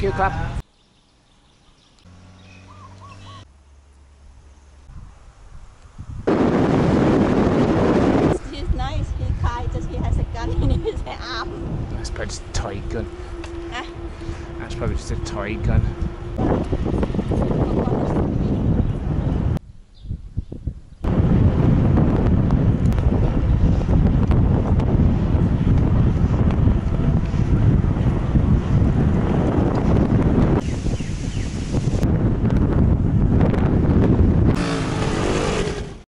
you, clap. He's nice. He kind that he has a gun in his arm. That's probably just a toy gun. Ah. That's probably just a toy gun.